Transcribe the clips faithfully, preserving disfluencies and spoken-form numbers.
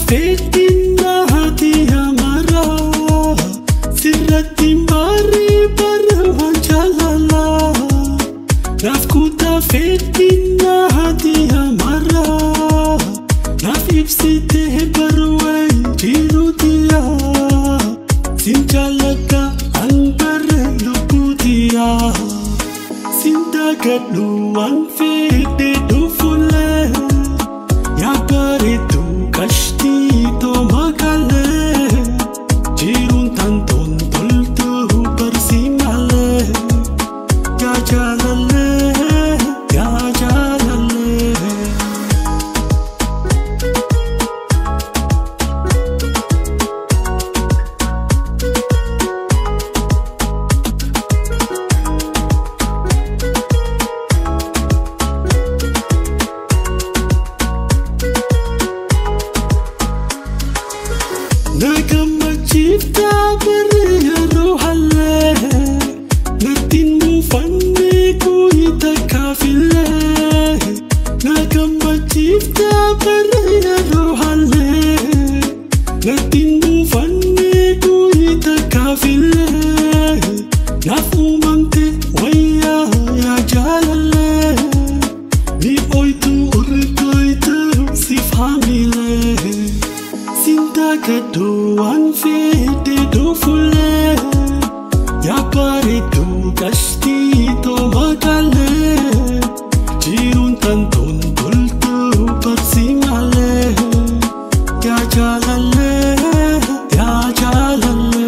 fetin na hati hamara, Sirrattin Baree Barwan jalala. Naf kuta fetin na hati hamara, Naf ipsite barwai jiru diya, Sinjalaka angbar luputia, Sindagat nuan fete du fule, Ya Baree tu kashti to magale, Jirun tanton toltu barsimale, Ya jalale, ya jalale. Nagama cipta berharuhale, Natinmu fanne kuita kafile. Nagama cipta berharuhale, Natinmu fanne kuita kafile. Nafumante waya ya jalale, Ni oitu urkoitu sifhamile. Sindagat nuan fete du fule, Ya Baree tu kashti to magale, Jirun tanton toltu barsimale, Ya jalale, ya jalale.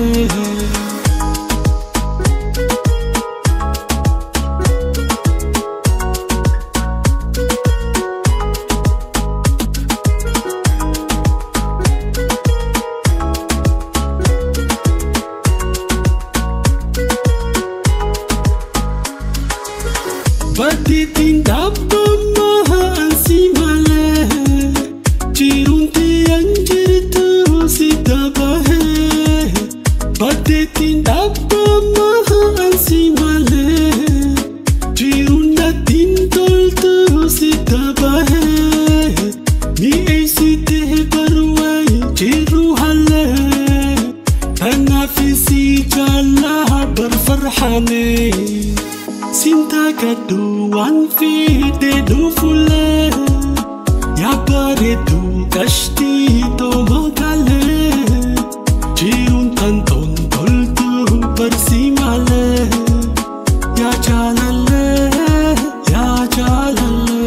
Baditin dabba mahaan simale, Jirun tiang jirtu sidabahe. Baditin dabba mahaan simale, Jirun natin toltu sidabahe. Ni ay site barwai jiru hale, Tanafisi jala barfarhane. Sindagat nuan fete du fule, Ya Baree tu kashti to magale, Jirun tanton toltu barsimale, Ya jalale, ya jalale.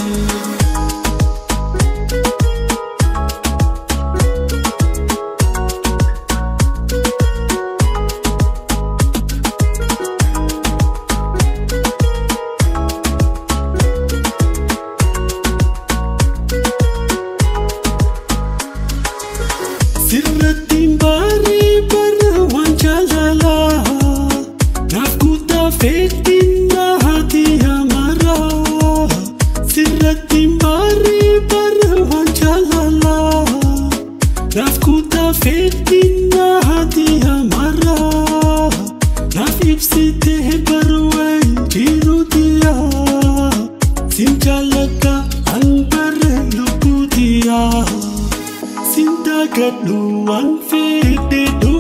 Sirrattin Baree Barwan jalala, Naf kuta fetin na hati hamara, Sirrattin Baree Barwan jalala, Naf kuta fetin na hati hamara, Naf ipsite barwai jiru diya, Sinjalaka angbar luputia, Sindagat nuan fete du